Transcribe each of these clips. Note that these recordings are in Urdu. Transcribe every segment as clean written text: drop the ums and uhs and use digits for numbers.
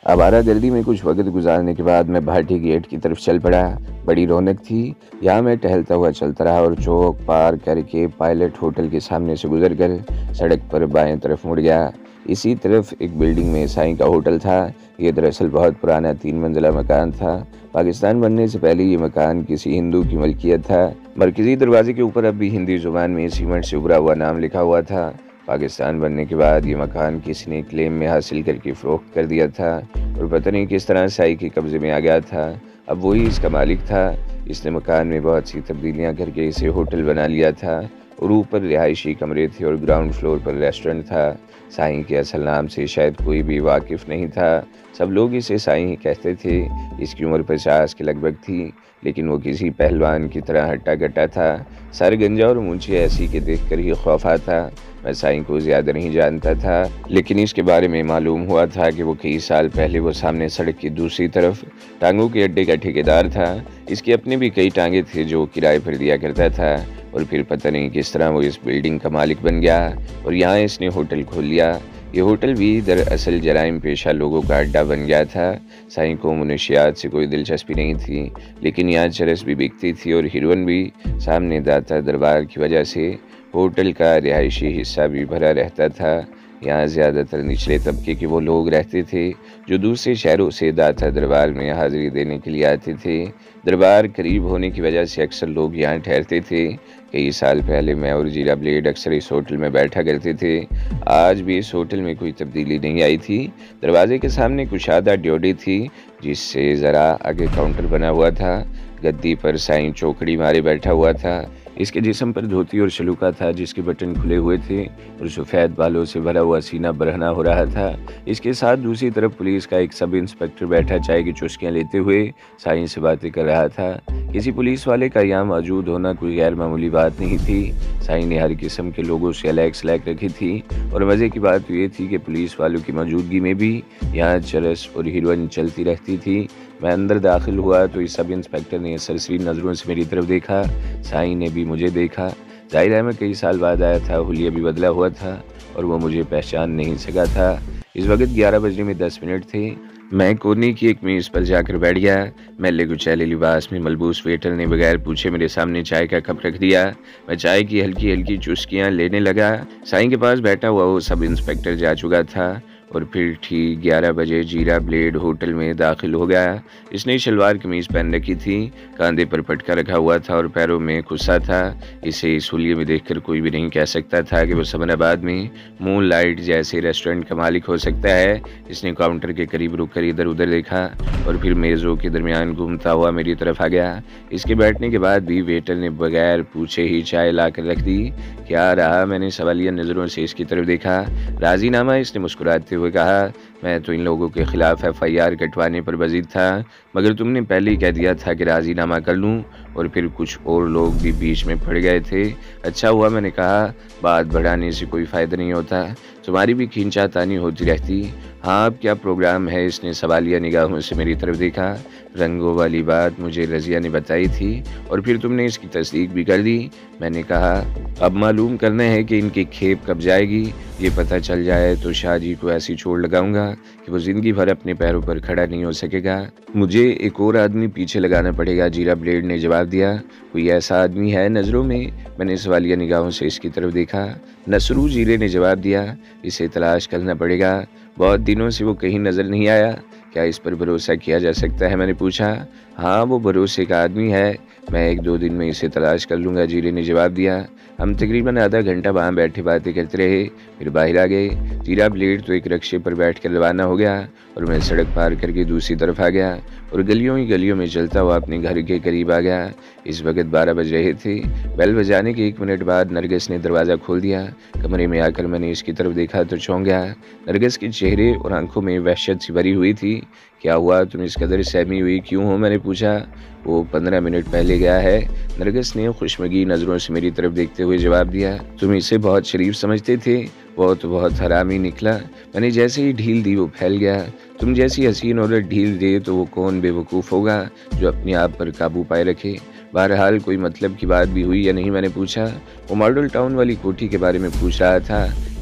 آوارہ گردی میں کچھ وقت گزارنے کے بعد میں بھاٹی گیٹ کی طرف چل پڑا۔ بڑی رونق تھی یہاں۔ میں ٹہلتا ہوا چلتا رہا اور چوک پار کر کے پائلٹ ہوٹل کے سامنے سے گزر کر سڑک پر بائیں طرف مڑ گیا۔ اسی طرف ایک بلڈنگ میں سائیں کا ہوٹل تھا۔ یہ دراصل بہت پرانا 3 منزلہ مکان تھا۔ پاکستان بننے سے پہلے یہ مکان کسی ہندو کی ملکیت تھا۔ مرکزی دروازے کے اوپر اب بھی ہندی زبان میں سیمنٹ سے ابھرا ہوا نام لکھا ہوا تھا۔ پاکستان بننے کے بعد یہ مکان کسی نے کلیم میں حاصل کر کے فروخت کر دیا تھا اور پتہ نہیں کس طرح سائی کے قبضے میں آ گیا تھا۔ اب وہی اس کا مالک تھا۔ اس نے مکان میں بہت سی تبدیلیاں کر کے اسے ہوٹل بنا لیا تھا اور اوپر رہائشی کمرے تھے اور گراؤنڈ فلور پر ریسٹورنٹ تھا۔ سائیں کے اصل نام سے شاید کوئی بھی واقف نہیں تھا۔ سب لوگ اسے سائیں ہی کہتے تھے۔ اس کی عمر 50 کے لگ بھگ تھی، لیکن وہ کسی پہلوان کی طرح ہٹا کٹا تھا۔ سر گنجا اور مونچھیں ایسی کہ دیکھ کر ہی خوف آتا۔ میں سائیں کو زیادہ نہیں جانتا تھا، لیکن اس کے بارے میں معلوم ہوا تھا کہ وہ کئی سال پہلے وہ سامنے سڑک کی دوسری طرف ٹانگوں کے اڈے کا ٹھیکیدار تھا۔ اس کے اپنے بھی کئی ٹانگیں تھے جو وہ کرائے پر دیا کرتا تھا، اور پھر پتہ نہیں کس طرح وہ اس بلڈنگ کا مالک بن گیا اور یہاں اس نے ہوٹل کھول لیا۔ یہ ہوٹل بھی دراصل جرائم پیشہ لوگوں کا اڈا بن گیا تھا۔ سائیں کو منشیات سے کوئی دلچسپی نہیں تھی، لیکن یہاں چرس بھی بکتی تھی اور ہیروئن بھی۔ سامنے داتا دربار کی وجہ سے ہوٹل کا رہائشی حصہ بھی بھرا رہتا تھا۔ یہاں زیادہ تر نچلے طبقے کے وہ لوگ رہتے تھے جو دوسرے شہروں سے داتا دربار میں حاضری دینے کے لیے آتے تھے۔ دربار قریب ہونے کی وجہ سے اکثر لوگ یہاں ٹھہرتے تھے۔ کئی سال پہلے میں اور جیرا بلیڈ اکثر اس ہوٹل میں بیٹھا کرتے تھے۔ آج بھی اس ہوٹل میں کوئی تبدیلی نہیں آئی تھی۔ دروازے کے سامنے کشادہ ڈیوڈی تھی جس سے ذرا آگے کاؤنٹر بنا ہوا تھا۔ گدی پر سائیں چوکڑی مارے بیٹھا ہوا تھا۔ اس کے جسم پر دھوتی اور شلوکا تھا جس کے بٹن کھلے ہوئے تھے اور سفید بالوں سے بھرا ہوا سینہ برہنہ ہو رہا تھا۔ اس کے ساتھ دوسری طرف پولیس کا ایک سب انسپکٹر بیٹھا چائے کی چسکیاں لیتے ہوئے سائیں سے باتیں کر رہا تھا۔ کسی پولیس والے کا یہاں موجود ہونا کوئی غیر معمولی بات نہیں تھی۔ سائیں نے ہر قسم کے لوگوں سے الیک سلیک رکھی تھی، اور مزے کی بات یہ تھی کہ پولیس والوں کی موجودگی میں بھی یہاں چرس اور ہیروئن چلتی رہتی تھی۔ میں اندر داخل ہوا تو اس سب انسپکٹر نے سرسری نظروں سے میری طرف دیکھا۔ سائیں نے بھی مجھے دیکھا۔ ظاہر ہے میں کئی سال بعد آیا تھا، حلیہ بھی بدلا ہوا تھا اور وہ مجھے پہچان نہیں سکا تھا۔ اس وقت 11:10 تھے۔ میں کونے کی ایک میز پر جا کر بیٹھ گیا۔ میلے کچیلے لباس میں ملبوس ویٹر نے بغیر پوچھے میرے سامنے چائے کا کپ رکھ دیا۔ میں چائے کی ہلکی ہلکی چسکیاں لینے لگا۔ سائیں کے پاس بیٹھا ہوا وہ سب انسپکٹر جا چکا تھا اور پھر ٹھیک 11 بجے جیرا بلیڈ ہوٹل میں داخل ہو گیا۔ اس نے شلوار قمیض پہن رکھی تھی، کاندھے پر پٹکا رکھا ہوا تھا اور پیروں میں کھسا تھا۔ اسے اس حلیے میں دیکھ کر کوئی بھی نہیں کہہ سکتا تھا کہ وہ سمن آباد میں مون لائٹ جیسے ریسٹورنٹ کا مالک ہو سکتا ہے۔ اس نے کاؤنٹر کے قریب رک کر ادھر ادھر دیکھا اور پھر میزوں کے درمیان گھومتا ہوا میری طرف آ گیا۔ اس کے بیٹھنے کے بعد بھی ویٹر نے بغیر پوچھے ہی چائے لا کر رکھ دی۔ کیا رہا؟ میں نے سوالیہ نظروں سے اس کی طرف دیکھا۔ راضی نامہ؟ اس نے مسکراتے ہوئے کہا۔ میں تو ان لوگوں کے خلاف FIR کٹوانے پر بضد تھا، مگر تم نے پہلے ہی کہہ دیا تھا کہ راضی نامہ کر لوں، اور پھر کچھ اور لوگ بھی بیچ میں پڑ گئے تھے۔ اچھا ہوا، میں نے کہا، بات بڑھانے سے کوئی فائدہ نہیں ہوتا، تمہاری بھی کھینچا تانی ہوتی رہتی۔ ہاں، اب کیا پروگرام ہے؟ اس نے سوالیہ نگاہوں سے میری طرف دیکھا۔ رنگوں والی بات مجھے رضیہ نے بتائی تھی اور پھر تم نے اس کی تصدیق بھی کر دی۔ میں نے کہا، اب معلوم کرنا ہے کہ ان کی کھیپ کب جائے گی۔ یہ پتہ چل جائے تو شاہ جی کو ایسی چھوڑ لگاؤں گا کہ وہ زندگی بھر اپنے پیروں پر کھڑا نہیں ہو سکے گا۔ مجھے ایک اور آدمی پیچھے لگانا پڑے گا، جیرا بلیڈ نے جواب دیا۔ کوئی ایسا آدمی ہے نظروں میں؟ میں نے سوالیہ نگاہوں سے اس کی طرف دیکھا۔ نصرو، جیرے نے جواب دیا، اسے تلاش کرنا پڑے گا، بہت دنوں سے وہ کہیں نظر نہیں آیا۔ کیا اس پر بھروسہ کیا جا سکتا ہے؟ میں نے پوچھا۔ ہاں، وہ بھروسے کا آدمی ہے، میں 1-2 دن میں اسے تلاش کر لوں گا، جیرے نے جواب دیا۔ ہم تقریباً آدھا گھنٹہ وہاں بیٹھے باتیں کرتے رہے، پھر باہر آ گئے۔ جیرا بلیڈ تو ایک رکشے پر بیٹھ کر روانہ ہو گیا اور میں سڑک پار کر کے دوسری طرف آ گیا اور گلیوں ہی گلیوں میں چلتا ہوا اپنے گھر کے قریب آ گیا۔ اس وقت 12 بج رہے تھے۔ بیل بجانے کے 1 منٹ بعد نرگس نے دروازہ کھول دیا۔ کمرے میں آ کر میں نے اس کی طرف دیکھا تو چونک گیا۔ نرگس کے چہرے اور آنکھوں میں وحشت سی بھری ہوئی تھی۔ کیا ہوا؟ تم اس قدر سہمی ہوئی کیوں ہو؟ میں نے پوچھا۔ وہ 15 منٹ پہلے گیا ہے، نرگس نے خوشمگی نظروں سے میری طرف دیکھتے ہوئے جواب دیا۔ تم اسے بہت شریف سمجھتے تھے، وہ تو بہت حرامی نکلا۔ میں نے جیسے ہی ڈھیل دی وہ پھیل گیا۔ تم جیسی حسین عورت ڈھیل دے تو وہ کون بے وقوف ہوگا جو اپنے آپ پر قابو پائے رکھے۔ بہرحال کوئی مطلب کی بات بھی ہوئی یا نہیں؟ میں نے پوچھا۔ وہ ماڈل ٹاؤن والی کوٹھی کے بارے میں پوچھ رہا تھا۔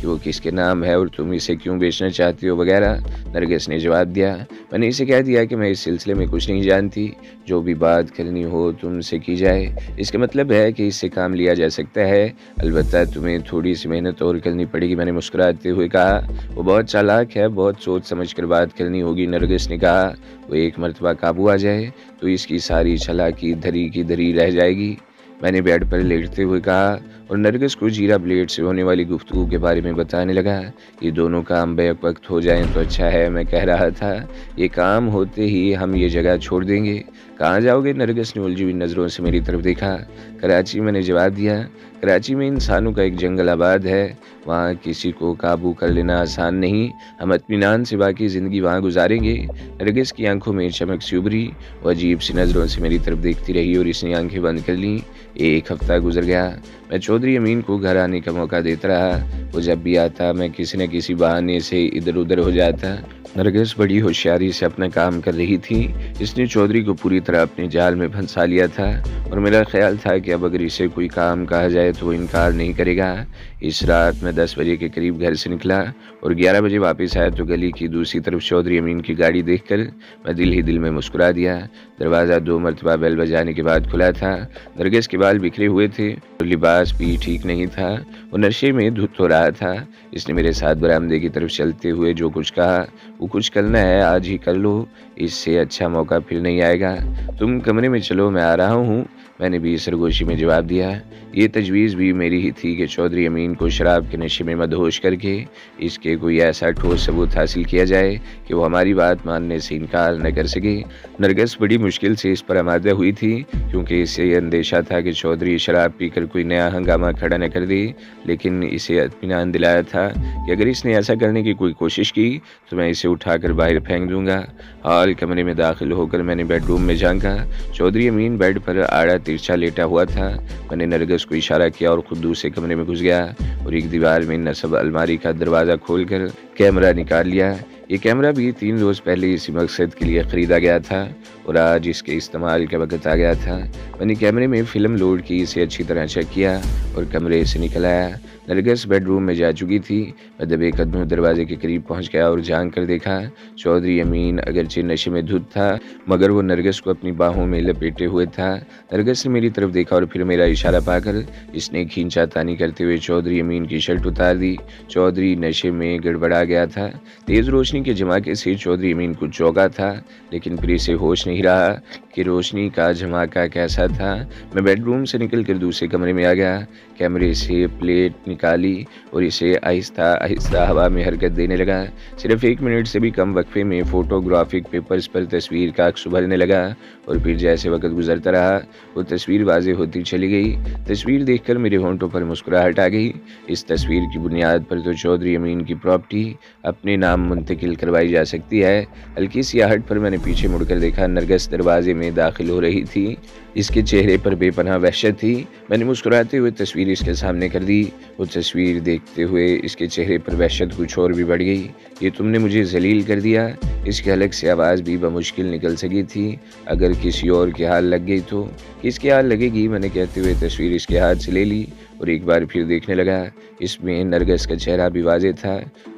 کہ وہ کس کے نام ہے اور تم اسے کیوں بیچنا چاہتی ہو وغیرہ۔ نرگس نے جواب دیا، میں نے اسے کہہ دیا کہ میں اس سلسلے میں کچھ نہیں جانتی، جو بھی بات کرنی ہو تم سے کی جائے، اس کا مطلب ہے کہ اس سے کام لیا جا سکتا ہے، البتہ تمہیں تھوڑی سی محنت اور کرنی پڑے گی۔ میں نے مسکراتے ہوئے کہا، وہ بہت چالاک ہے، بہت سوچ سمجھ کر بات کرنی ہوگی۔ نرگس نے کہا، وہ ایک مرتبہ قابو آ جائے تو اس کی ساری چالاکی دھری کی دھری رہ جائے گی۔ میں نے بیڈ پر لیٹتے ہوئے کہا اور نرگس کو جیرا بلیڈ سے ہونے والی گفتگو کے بارے میں بتانے لگا۔ یہ دونوں کام بیک وقت ہو جائیں تو اچھا ہے، میں کہہ رہا تھا، یہ کام ہوتے ہی ہم یہ جگہ چھوڑ دیں گے۔ کہاں جاؤ گے؟ نرگس نے الجھی ہوئی نظروں سے میری طرف دیکھا۔ کراچی، میں نے جواب دیا۔ کراچی میں انسانوں کا ایک جنگل آباد ہے، وہاں کسی کو قابو کر لینا آسان نہیں، ہم اطمینان سے باقی زندگی وہاں گزاریں گے۔ نرگس کی آنکھوں میں چمک سی ابھری، وہ عجیب سی نظروں سے میری طرف دیکھتی رہی اور اس نے آنکھیں بند کر لیں۔ ایک ہفتہ گزر گیا، میں چودھری امین کو گھر آنے کا موقع دیتا رہا، وہ جب بھی آتا میں کسی نہ کسی بہانے سے ادھر ادھر ہو جاتا۔ نرگس بڑی ہوشیاری سے اپنا کام کر رہی تھی، اس نے چودھری کو پوری طرح اپنے جال میں پھنسا لیا تھا اور میرا خیال تھا کہ اب اگر اسے کوئی کام کہا جائے تو وہ انکار نہیں کرے گا۔ اس رات میں 10 بجے کے قریب گھر سے نکلا اور 11 بجے واپس آیا تو گلی کی دوسری طرف چودھری امین کی گاڑی دیکھ کر میں دل ہی دل میں مسکرا دیا۔ دروازہ 2 مرتبہ بیل بجانے کے بعد کھلا تھا۔ نرگس کے بال بکھرے ہوئے تھے اور لباس بھی ٹھیک نہیں تھا، وہ نشے میں دھت ہو رہا تھا۔ اس نے میرے ساتھ برآمدے کی طرف چلتے ہوئے جو کچھ کہا، وہ کچھ کرنا ہے آج ہی کر لو، اس سے اچھا موقع پھر نہیں آئے گا، تم کمرے میں چلو، میں آ رہا ہوں۔ میں نے بھی سرگوشی میں جواب دیا۔ یہ تجویز بھی میری ہی تھی کہ چودھری امین کو شراب کے نشے میں مدہوش کر کے اس کے کوئی ایسا ٹھوس ثبوت حاصل کیا جائے کہ وہ ہماری بات ماننے سے انکار نہ کر سکے۔ نرگس بڑی مشکل سے اس پر آمادہ ہوئی تھی، کیونکہ اسے یہ اندیشہ تھا کہ چودھری شراب پی کر کوئی نیا ہنگامہ کھڑا نہ کر دے، لیکن اسے اطمینان دلایا تھا کہ اگر اس نے ایسا کرنے کی کوئی کوشش کی تو میں اسے اٹھا کر باہر پھینک دوں گا۔ ہال کمرے میں داخل ہو کر میں نے بیڈ روم میں جھانکا، چودھری امین بیڈ پر آڑا ترچھا لیٹا ہوا تھا۔ میں نے نرگس کو اشارہ کیا اور خود دوسرے کمرے میں گھس گیا اور ایک دیوار میں نصب الماری کا دروازہ کھول کر کیمرہ نکال لیا۔ یہ کیمرہ بھی 3 روز پہلے اسی مقصد کے لیے خریدا گیا تھا اور آج اس کے استعمال کا وقت آ گیا تھا۔ میں نے کیمرے میں فلم لوڈ کی، اسے اچھی طرح چیک کیا اور کمرے سے نکل آیا۔ نرگس بیڈ روم میں جا چکی تھی۔ میں دبے قدموں دروازے کے قریب پہنچ گیا اور جھانک کر دیکھا، چودھری امین اگرچہ نشے میں دھت تھا مگر وہ نرگس کو اپنی باہوں میں لپیٹے ہوئے تھا۔ نرگس نے میری طرف دیکھا اور پھر میرا اشارہ پا کر اس نے کھینچا تانی کرتے ہوئے چودھری امین کی شرٹ اتار دی۔ چودھری نشے میں گڑبڑا گیا تھا۔ تیز روشنی کے جھماکے سے چودھری امین کچھ چونکا تھا، لیکن پھر اسے ہوش نہیں رہا کہ روشنی کا جھماکہ کیسا تھا۔ میں بیڈ روم سے نکل کر دوسرے کمرے میں آ گیا، کیمرے سے پلیٹ نکالی اور اسے آہستہ آہستہ ہوا میں حرکت دینے لگا۔ صرف 1 منٹ سے بھی کم وقفے میں فوٹوگرافک پیپرز پر تصویر کا عکس ابھرنے لگا اور پھر جیسے وقت گزرتا رہا وہ تصویر واضح ہوتی چلی گئی۔ تصویر دیکھ کر میرے ہونٹوں پر مسکراہٹ آ گئی۔ اس تصویر کی بنیاد پر تو چودھری امین کی پراپرٹی اپنے نام منتقل کروائی جا سکتی ہے۔ ہلکی سی آہٹ پر میں نے پیچھے مڑ کر دیکھا، نرگس دروازے میں داخل ہو رہی تھی، اس کے چہرے پر بے پناہ وحشت تھی۔ میں نے مسکراتے ہوئے تصویر اس کے سامنے کر دی۔ وہ تصویر دیکھتے ہوئے اس کے چہرے پر وحشت کچھ اور بھی بڑھ گئی۔ یہ تم نے مجھے ذلیل کر دیا۔ اس کے حلق سے آواز بھی بمشکل نکل سکی تھی۔ اگر کسی اور کے ہاتھ لگ گئی تو کس کے ہاتھ لگے گی؟ میں نے کہتے ہوئے تصویر اس کے ہاتھ سے لے لی اور ایک بار پھر دیکھنے لگا۔ اس میں نرگس کا چہرہ بھی واضح تھا۔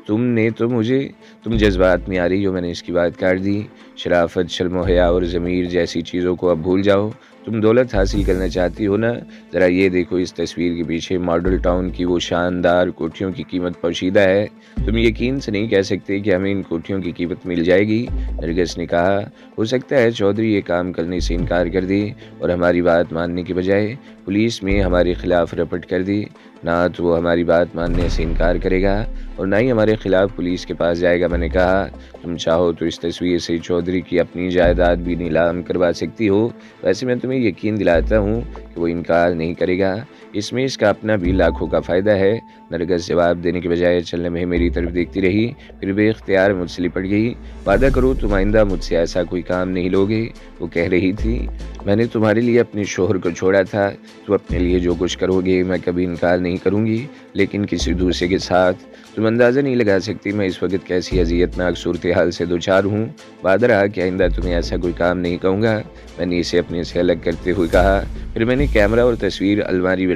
تم جذبات میں آ رہی ہو، میں نے اس کی بات کاٹ دی۔ شرافت، شرم و حیا اور ضمیر جیسی چیزوں کو اب بھول جاؤ۔ تم دولت حاصل کرنا چاہتی ہو نا؟ ذرا یہ دیکھو، اس تصویر کے پیچھے ماڈل ٹاؤن کی وہ شاندار کوٹھیوں کی قیمت پوشیدہ ہے۔ تم یقین سے نہیں کہہ سکتے کہ ہمیں ان کوٹھیوں کی قیمت مل جائے گی۔ نرگس نے کہا، ہو سکتا ہے چودھری یہ کام کرنے سے انکار کر دے اور ہماری بات ماننے کے بجائے پولیس میں ہمارے خلاف رپٹ کر دی۔ نہ تو وہ ہماری بات ماننے سے انکار کرے گا اور نہ ہی ہمارے خلاف پولیس کے پاس جائے گا۔ میں نے کہا، تم چاہو تو اس تصویر سے چودھری کی اپنی جائیداد بھی نیلام کروا سکتی ہو، ویسے میں تمہیں یقین دلاتا ہوں کہ وہ انکار نہیں کرے گا، اس میں اس کا اپنا بھی لاکھوں کا فائدہ ہے۔ نرگس جواب دینے کے بجائے چلنے میں میری طرف دیکھتی رہی، پھر بے اختیار مجھ سے لپٹ گئی۔ وعدہ کرو تم آئندہ مجھ سے ایسا کوئی کام نہیں لوگے، وہ کہہ رہی تھی۔ میں نے تمہارے لیے اپنے شوہر کو چھوڑا تھا، تم اپنے لیے جو کچھ کرو گے میں کبھی انکار نہیں کروں گی، لیکن کسی دوسرے کے ساتھ تم اندازہ نہیں لگا سکتی میں اس وقت کیسی اذیتناک صورتحال سے دوچار ہوں۔ وعدہ رہا کہ آئندہ تمہیں ایسا کوئی کام نہیں کہوں گا۔ میں نے اسے اپنے سے الگ کرتے ہوئے کہا۔ پھر میں نے کیمرہ اور تصویر الماری میں رکھ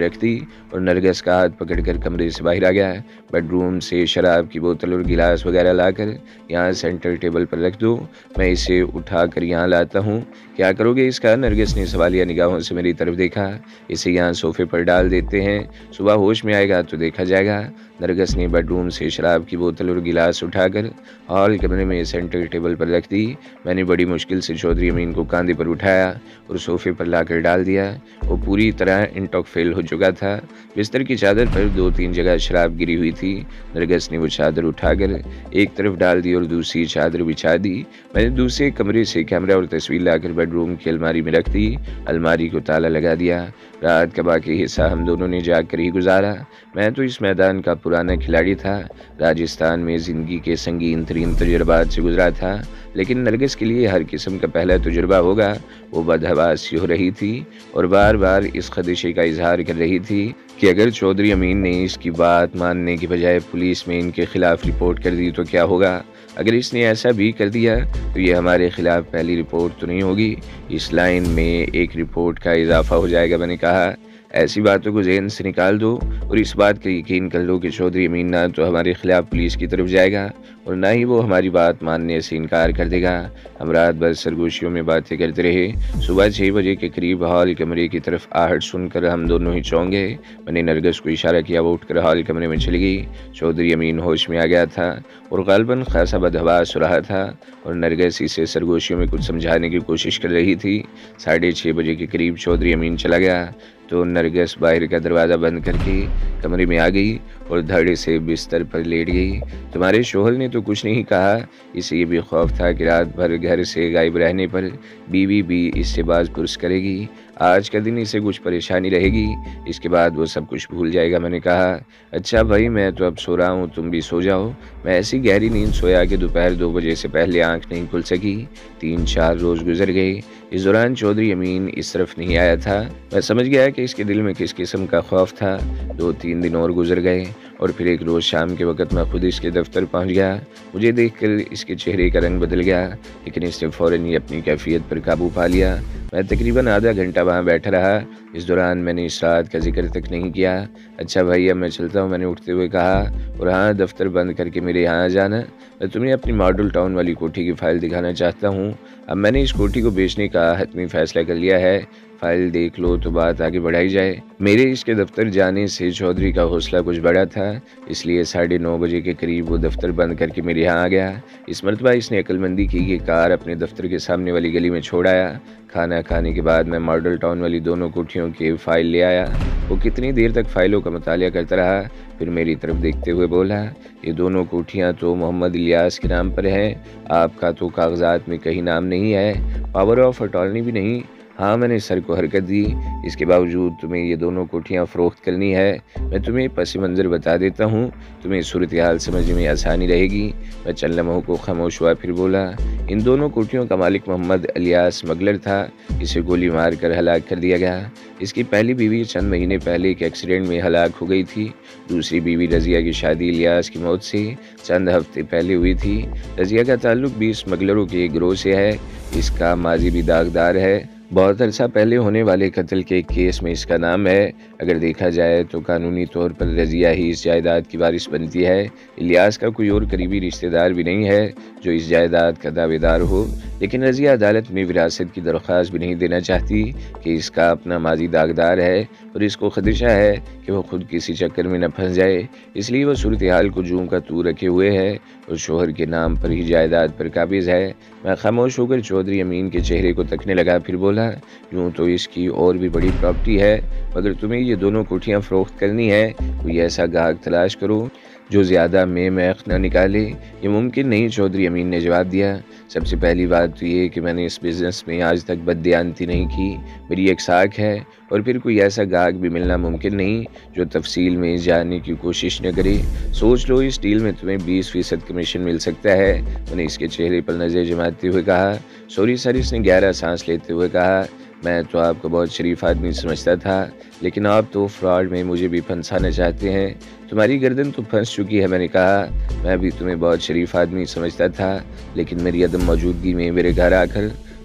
رکھ دی اور نرگس کا ہاتھ پکڑ کر کمرے سے باہر آ گیا۔ بیڈ روم سے شراب کی بوتل اور گلاس وغیرہ لا کر یہاں سینٹر ٹیبل پر رکھ دو، میں اسے اٹھا کر یہاں لاتا ہوں۔ کیا کرو گے اس کا؟ نرگس نے سوالیہ نگاہوں سے میری طرف دیکھا۔ اسے یہاں صوفے پر ڈال دیتے ہیں، صبح ہوش میں آئے گا تو دیکھا جائے گا۔ نرگس نے بیڈ روم سے شراب کی بوتل اور گلاس اٹھا کر ہال کمرے میں سینٹر ٹیبل پر رکھ دی۔ میں نے بڑی مشکل سے چودھری امین کو کاندھے پر اٹھایا اور صوفے پر لا کر ڈال دیا۔ وہ پوری طرح انٹاک فیل ہو چکا تھا۔ بستر کی چادر پر 2-3 جگہ شراب گری ہوئی تھی۔ نرگس نے وہ چادر اٹھا کر ایک طرف ڈال دی اور دوسری چادر بچھا دی۔ میں نے دوسرے کمرے سے کیمرہ اور تصویر لا کر بیڈ روم کی الماری میں رکھ دی۔ الماری کو تالا لگا دیا۔ رات کا باقی حصہ ہم دونوں نے جاگ کر ہی گزارا۔ میں تو اس میدان کا پرانا کھلاڑی تھا، راجستھان میں زندگی کے سنگین ترین تجربات سے گزرا تھا، لیکن نرگس کے لیے ہر قسم کا پہلا تجربہ ہوگا۔ وہ بدحواس ہو رہی تھی اور بار بار اس خدشے کا اظہار کر رہی تھی کہ اگر چودھری امین نے اس کی بات ماننے کی بجائے پولیس میں ان کے خلاف رپورٹ کر دی تو کیا ہوگا۔ اگر اس نے ایسا بھی کر دیا تو یہ ہمارے خلاف پہلی رپورٹ تو نہیں ہوگی، اس لائن میں ایک رپورٹ کا اضافہ ہو جائے گا۔ میں نے کہا ایسی باتوں کو ذہن سے نکال دو اور اس بات کا یقین کر لو کہ چودھری امین نہ تو ہمارے خلاف پولیس کی طرف جائے گا اور نہ ہی وہ ہماری بات ماننے سے انکار کر دے گا۔ ہم رات بھر سرگوشیوں میں باتیں کرتے رہے۔ صبح 6 بجے کے قریب ہال کمرے کی طرف آہٹ سن کر ہم دونوں ہی چونک گئے۔ میں نے نرگس کو اشارہ کیا، وہ اٹھ کر ہال کمرے میں چلی گئی۔ چودھری امین ہوش میں آ گیا تھا اور غالباً خاصا بدحواس ہو رہا تھا اور نرگس اسے سرگوشیوں میں کچھ سمجھانے کی کوشش کر رہی تھی۔ 6:30 بجے کے قریب چودھری امین چلا گیا تو نرگس باہر کا دروازہ بند کر کے کمرے میں آ گئی اور دھڑ سے بستر پر لیٹ گئی۔ تمہارے شوہر نے تو کچھ نہیں کہا؟ اسے یہ بھی خوف تھا کہ رات بھر گھر سے غائب رہنے پر بیوی بھی اس سے باز پرس کرے گی۔ آج کا دن اسے کچھ پریشانی رہے گی، اس کے بعد وہ سب کچھ بھول جائے گا۔ میں نے کہا اچھا بھائی، میں تو اب سو رہا ہوں، تم بھی سو جاؤ۔ میں ایسی گہری نیند سویا کہ دوپہر 2 بجے سے پہلے آنکھ نہیں کھل سکی۔ 3-4 روز گزر گئے۔ اس دوران چودھری امین اس طرف نہیں آیا تھا۔ میں سمجھ گیا کہ اس کے دل میں کس قسم کا خوف تھا۔ 2-3 دن اور گزر گئے اور پھر ایک روز شام کے وقت میں خود اس کے دفتر پہنچ گیا۔ مجھے دیکھ کر اس کے چہرے کا رنگ بدل گیا، لیکن اس نے فوراً ہی اپنی کیفیت پر قابو پا لیا۔ میں تقریباً آدھا گھنٹہ وہاں بیٹھا رہا۔ اس دوران میں نے اس رات کا ذکر تک نہیں کیا۔ اچھا بھائی، اب میں چلتا ہوں، میں نے اٹھتے ہوئے کہا، اور ہاں، دفتر بند کر کے میرے یہاں آ جانا۔ میں تمہیں اپنی ماڈل ٹاؤن والی کوٹھی کی فائل دکھانا چاہتا ہوں۔ اب میں نے اس کوٹھی کو بیچنے کا حتمی فیصلہ کر لیا ہے۔ فائل دیکھ لو تو بات آگے بڑھائی جائے۔ میرے اس کے دفتر جانے سے چودھری کا حوصلہ کچھ بڑھا تھا، اس لیے 9:30 بجے کے قریب وہ دفتر بند کر کے میرے یہاں آ گیا۔ اس مرتبہ اس نے عقل مندی کی کہ کار اپنے دفتر کے سامنے والی گلی میں چھوڑ آیا۔ کھانا کھانے کے بعد میں ماڈل ٹاؤن والی دونوں کوٹھیوں کی فائل لے آیا۔ وہ کتنی دیر تک فائلوں کا مطالعہ کرتا رہا، پھر میری طرف دیکھتے ہوئے بولا، یہ دونوں کوٹھیاں تو محمد الیاس کے نام پر ہیں، آپ کا تو کاغذات میں کہیں نام نہیں ہے، پاور آف اٹارنی بھی نہیں۔ ہاں، میں نے سر کو حرکت دی۔ اس کے باوجود تمہیں یہ دونوں کوٹھیاں فروخت کرنی ہے؟ میں تمہیں پس منظر بتا دیتا ہوں، تمہیں صورتحال سمجھنے میں آسانی رہے گی۔ میں چند لمحوں کو خاموش ہوا، پھر بولا، ان دونوں کوٹھیوں کا مالک محمد الیاس اسمگلر تھا، اسے گولی مار کر ہلاک کر دیا گیا۔ اس کی پہلی بیوی چند مہینے پہلے ایک ایکسیڈنٹ میں ہلاک ہو گئی تھی۔ دوسری بیوی رضیہ کی شادی الیاس کی موت سے چند ہفتے پہلے ہوئی تھی۔ رضیہ کا تعلق بھی اسمگلروں کے گروہ سے ہے۔ اس کا ماضی بھی داغدار ہے۔ بہت عرصہ پہلے ہونے والے قتل کے کیس میں اس کا نام ہے۔ اگر دیکھا جائے تو قانونی طور پر رضیہ ہی اس جائیداد کی وارث بنتی ہے۔ الیاس کا کوئی اور قریبی رشتہ دار بھی نہیں ہے جو اس جائیداد کا دعوے دار ہو، لیکن رضیہ عدالت میں وراثت کی درخواست بھی نہیں دینا چاہتی کہ اس کا اپنا ماضی داغدار ہے اور اس کو خدشہ ہے کہ وہ خود کسی چکر میں نہ پھنس جائے، اس لیے وہ صورتحال کو جوں کا توں رکھے ہوئے ہے اور شوہر کے نام پر ہی جائیداد پر قابض ہے۔ میں خاموش ہو کر چودھری امین کے چہرے کو تکنے لگا، پھر بولا، یوں تو اس کی اور بھی بڑی پراپرٹی ہے، مگر تمہیں یہ دونوں کوٹھیاں فروخت کرنی ہے، کوئی ایسا گاہک تلاش کرو جو زیادہ میں میخ نہ نکالے۔ یہ ممکن نہیں، چودھری امین نے جواب دیا۔ سب سے پہلی بات تو یہ کہ میں نے اس بزنس میں آج تک بددیانتی نہیں کی، میری ایک ساکھ ہے، اور پھر کوئی ایسا گاہک بھی ملنا ممکن نہیں جو تفصیل میں جاننے کی کوشش نہ کرے۔ سوچ لو، اس ڈیل میں تمہیں 20% کمیشن مل سکتا ہے۔ میں نے اس کے چہرے پر نظر جماتے ہوئے کہا، سوری سر۔ اس نے گہرا سانس لیتے ہوئے کہا، میں تو آپ کو بہت شریف آدمی سمجھتا تھا، لیکن آپ تو فراڈ میں مجھے بھی پھنسانا چاہتے ہیں۔ تمہاری گردن تو پھنس چکی ہے۔ میں نے کہا، میں بھی تمہیں بہت شریف آدمی سمجھتا تھا، لیکن میری عدم موجودگی میں میرے گھر آ کر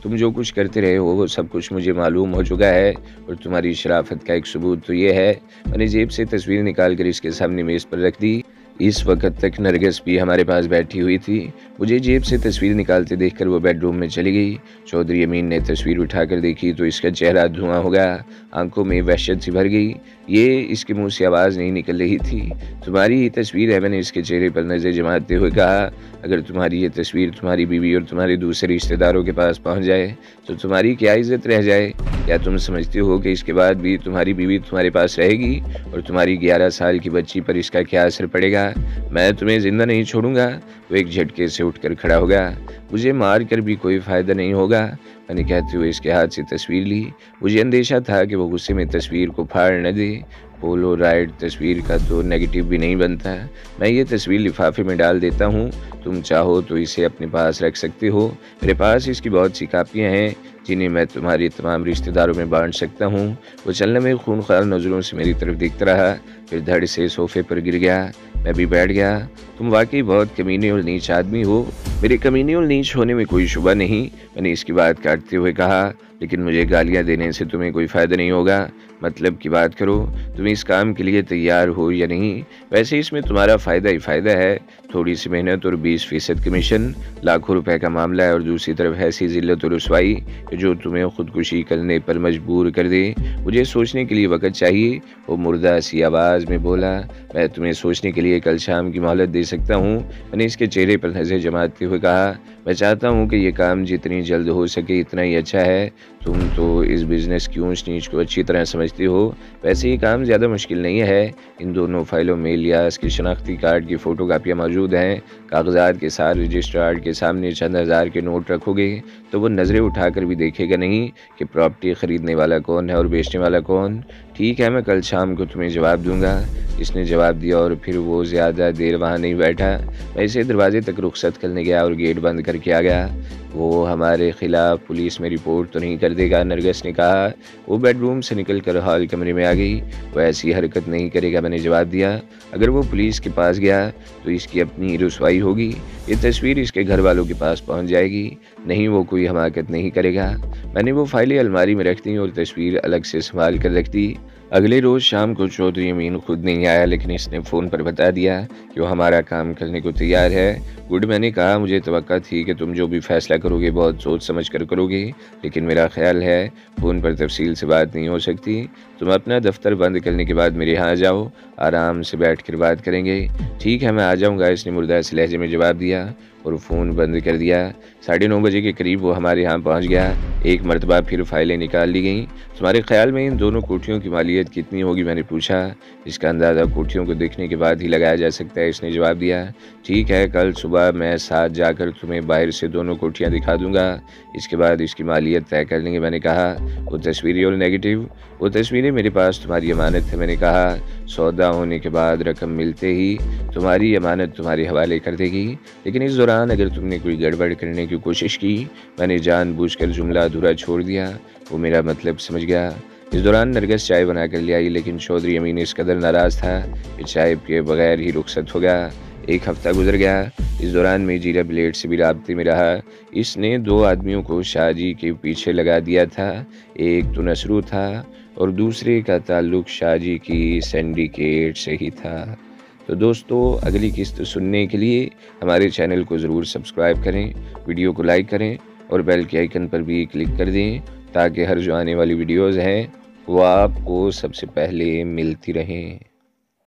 तुम जो कुछ करते रहे हो वो सब कुछ मुझे मालूम हो चुका है, और तुम्हारी शराफत का एक सबूत तो ये है। मैंने जेब से तस्वीर निकाल कर इसके सामने मेज़ पर रख दी। इस वक्त तक नरगिस भी हमारे पास बैठी हुई थी। मुझे जेब से तस्वीर निकालते देखकर वो बेडरूम में चली गई। चौधरी अमीन ने तस्वीर उठाकर देखी तो इसका चेहरा धुआं हो गया, आंखों में वहशत सी भर गई। ये इसके मुंह से आवाज़ नहीं निकल रही थी। तुम्हारी ये तस्वीर है, मैंने इसके चेहरे पर नज़र जमाते हुए कहा। अगर तुम्हारी ये तस्वीर तुम्हारी बीवी और तुम्हारे दूसरे रिश्तेदारों के पास पहुंच जाए तो तुम्हारी क्या इज्जत रह जाए? क्या तुम समझते हो कि इसके बाद भी तुम्हारी बीवी तुम्हारे पास रहेगी और तुम्हारी 11 साल की बच्ची पर इसका क्या असर पड़ेगा? मैं तुम्हें जिंदा नहीं छोड़ूंगा। वो एक झटके से उठकर खड़ा हो गया। मुझे मार कर भी कोई फ़ायदा नहीं होगा, मैंने कहते हुए इसके हाथ से तस्वीर ली। मुझे अंदेशा था कि वो गुस्से में तस्वीर को फाड़ न दे। पोलोराइड तस्वीर का तो नेगेटिव भी नहीं बनता। मैं ये तस्वीर लिफाफे में डाल देता हूँ, तुम चाहो तो इसे अपने पास रख सकते हो। मेरे पास इसकी बहुत सी कापियाँ हैं जिन्हें मैं तुम्हारे तमाम रिश्तेदारों में बांट सकता हूँ। वो चलने में खूनखार नज़रों से मेरी तरफ देखता रहा, फिर धड़ से सोफे पर गिर गया। मैं भी बैठ गया। तुम वाकई बहुत कमीने और नीच आदमी हो। मेरे कमीने और नीच होने में कोई शुबा नहीं, मैंने इसकी बात काटते हुए कहा। लेकिन मुझे गालियां देने से तुम्हें कोई फ़ायदा नहीं होगा। मतलब की बात करो, तुम इस काम के लिए तैयार हो या नहीं? वैसे इसमें तुम्हारा फ़ायदा ही फ़ायदा है। थोड़ी सी मेहनत और 20% कमीशन, लाखों रुपए का मामला है, और दूसरी तरफ ऐसी ज़िल्लत और रुसवाई जो तुम्हें खुदकुशी करने पर मजबूर कर दे। मुझे सोचने के लिए वक़्त चाहिए। वो मुर्दा सी आवाज़ में बोला। मैं तुम्हें सोचने के लिए कल शाम की मोहलत दे सकता हूँ, मैंने इसके चेहरे पर नज़र जमाते हुए कहा। मैं चाहता हूँ कि ये काम जितनी जल्द हो सके इतना ही अच्छा है। तुम तो इस बिज़नेस की ऊंच नीच को अच्छी तरह समझती हो। वैसे ये काम ज़्यादा मुश्किल नहीं है। इन दोनों फाइलों में इलियास की शनाख्ती कार्ड की फ़ोटो कापियाँ मौजूद हैं। कागजात के साथ रजिस्ट्रार के सामने चंद हज़ार के नोट रखोगे तो वो नज़रें उठाकर भी देखेगा नहीं कि प्रॉपर्टी ख़रीदने वाला कौन है और बेचने वाला कौन। ठीक है, मैं कल शाम को तुम्हें जवाब दूंगा। इसने जवाब दिया और फिर वो ज़्यादा देर वहाँ नहीं बैठा। मैं इसे दरवाजे तक रुखसत करने गया और गेट बंद करके आ गया। वो हमारे खिलाफ पुलिस में रिपोर्ट तो नहीं कर देगा? नरगिस ने कहा। वो बेडरूम से निकलकर हॉल कमरे में आ गई। वो ऐसी हरकत नहीं करेगा, मैंने जवाब दिया। अगर वो पुलिस के पास गया तो इसकी अपनी रुसवाई होगी। ये तस्वीर इसके घर वालों के पास पहुंच जाएगी। नहीं, वो कोई हमाकत नहीं करेगा। मैंने वो फाइलें अलमारी में रख दी और तस्वीर अलग से संभाल कर रख दी। अगले रोज़ शाम को चौधरी अमीन खुद नहीं आया, लेकिन इसने फ़ोन पर बता दिया कि वो हमारा काम करने को तैयार है। गुड, मैंने कहा। मुझे तवक्का थी कि तुम जो भी फैसला करोगे बहुत सोच समझ कर करोगे, लेकिन मेरा ख्याल है फ़ोन पर तफसील से बात नहीं हो सकती। तुम अपना दफ्तर बंद करने के बाद मेरे यहाँ आ जाओ, आराम से बैठ कर बात करेंगे। ठीक है, मैं आ जाऊँगा, इसने मुर्दास लहजे में जवाब दिया और फ़ोन बंद कर दिया। 9:30 बजे के करीब वो हमारे यहाँ पहुँच गया। एक मरतबा फिर फाइलें निकाल ली गईं। तुम्हारे ख्याल में इन दोनों कोठियों की मालियत कितनी होगी? मैंने पूछा। इसका अंदाज़ा कोठियों को देखने के बाद ही लगाया जा सकता है, इसने जवाब दिया। ठीक है, कल सुबह मैं साथ जाकर तुम्हें बाहर से दोनों कोठियाँ दिखा दूंगा, इसके बाद इसकी मालियत तय कर लेंगे, मैंने कहा। वो तस्वीरें और नेगेटिव? वो तस्वीरें मेरे पास तुम्हारी अमानत है, मैंने कहा। सौदा होने के बाद रकम मिलते ही तुम्हारी अमानत तुम्हारे हवाले कर देगी। लेकिन इस दौरान अगर तुमने कोई गड़बड़ करने की कोशिश की, मैंने जानबूझकर जुमला अधूरा छोड़ दिया। वो मेरा मतलब समझ गया। इस दौरान नरगिस चाय बना कर ले आई, लेकिन चौधरी अमीन इस कदर नाराज़ था कि चाय के बगैर ही रुखसत हो गया। एक हफ्ता गुजर गया। इस दौरान मैं जीरा ब्लेड से भी राब्ते में रहा। इसने 2 आदमियों को शाहजी के पीछे लगा दिया था। एक तो नसरू था और दूसरे का ताल्लुक शाहजी की सिंडिकेट से ही था। तो दोस्तों, अगली किस्त सुनने के लिए हमारे चैनल को ज़रूर सब्सक्राइब करें, वीडियो को लाइक करें और बेल के आइकन पर भी क्लिक कर दें ताकि हर जो आने वाली वीडियोज़ हैं वो आपको सबसे पहले मिलती रहें।